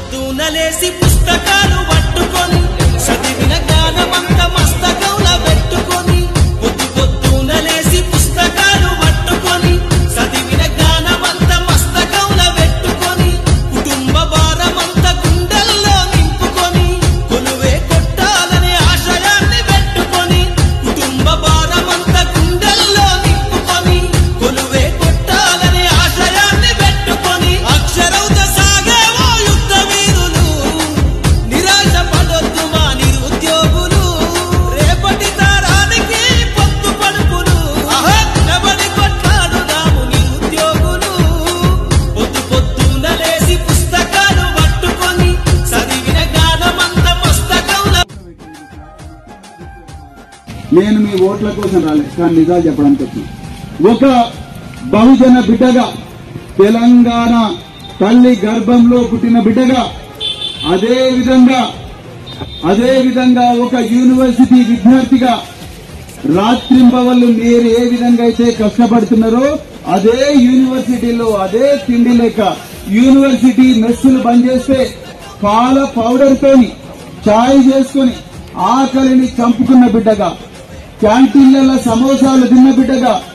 పొద్దున లేసి పుస్తకాలు పట్టుకొని చదివిన జ్ఞానమంత మస్తకంలా పెట్టుకొని పొద్దున లేసి పుస్తకాలు పట్టుకొని చదివిన జ్ఞానమంత మస్తకంలా పెట్టుకొని కుటుంబ భారమంత గుండెల్లో నింపుకొని కొలువే కొట్టాలనే ఆశయాన్ని పెట్టుకొని కుటుంబ భారమంత గుండెల్లో నింపుకొని కొలువే కొట్టాలనే ఆశయాన్ని పెట్టుకొని అక్షరౌత సాగేవో యుద్ధ వీరులు నిరాశ పడొద్దు మా నిరుద్యోగులు రేపటి తరానికి పొత్తు పడుపులు నిలబడి కొట్లాడుదాము నిరుద్యోగులు పొద్దున లేసి పుస్తకాలు పట్టుకొని చదివిన జ్ఞానమంత మస్తకంలా. నేను మీ ఓట్ల కోసం రాలేదు, కానీ నిజాలు చెప్పడానికి వచ్చిన ఒక బహుజన బిడ్డగా, తెలంగాణ తల్లి గర్భంలో పుట్టిన బిడ్డగా, అదే విధంగా ఒక యూనివర్సిటీ విద్యార్థిగా రాత్రింబవళ్ళు మీరు ఏ విధంగా అయితే కష్టపడుతున్నారో అదే యూనివర్సిటీలో అదే తిండి లేక యూనివర్సిటీ మెస్సులు బంద్ చేస్తే పాల పౌడర్ తోని చాయ్ చేసుకుని ఆకలిని చంపుకున్న బిడ్డగా, క్యాంటీన్లలో సమోసాలు తిన్న బిడ్డగా,